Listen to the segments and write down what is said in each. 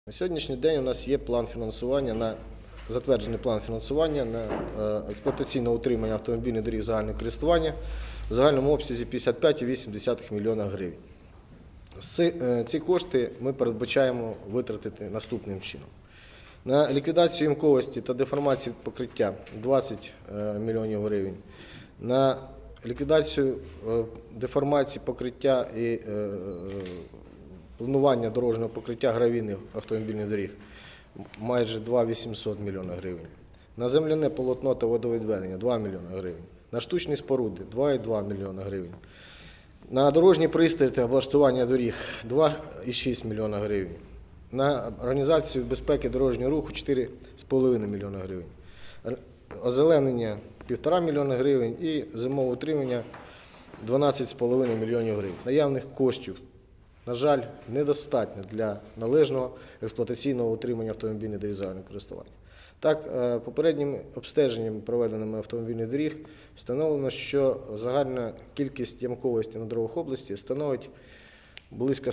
На сьогоднішній день у нас є план фінансування затверджений план фінансування на експлуатаційне утримання автомобільних доріг загального користування в загальному обсязі 55,8 мільйона гривень. Ці кошти ми передбачаємо витратити наступним чином. На ліквідацію ямковості та деформації покриття 20 мільйонів гривень. На ліквідацію деформації покриття і планування дорожнього покриття гравійних автомобільних доріг майже 2,800 мільйона гривень. На земляне полотно та водовідведення 2 мільйона гривень. На штучні споруди 2,2 мільйона гривень. На дорожні пристрої та облаштування доріг 2,6 мільйона гривень. На організацію безпеки дорожнього руху 4,5 мільйона гривень. Озеленення 1,5 мільйона гривень і зимове утримання 12,5 мільйонів гривень. Наявних коштів, на жаль, недостатньо для належного експлуатаційного утримання автомобільних доріг загального користування. Так, попередніми обстеженнями, проведеними автомобільних доріг, встановлено, що загальна кількість ямковості на дорогах області становить близько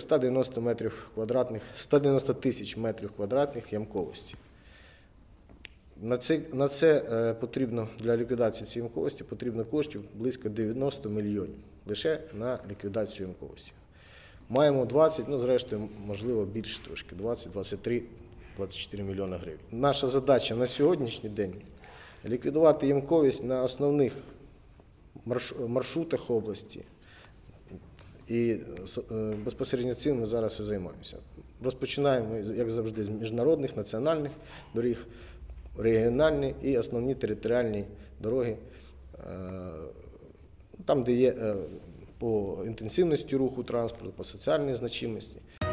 190 тисяч метрів квадратних ямковості. На це потрібно, для ліквідації цієї ямковості потрібно коштів близько 90 мільйонів лише на ліквідацію ямковості. Маємо 20, зрештою, можливо, більше трошки, 20, 23, 24 мільйона гривень. Наша задача на сьогоднішній день – ліквідувати ямковість на основних маршрутах області. І безпосередньо цим ми зараз і займаємося. Розпочинаємо, як завжди, з міжнародних, національних доріг, регіональні і основні територіальні дороги, там, де є по інтенсивності руху транспорту, по соціальній значимості.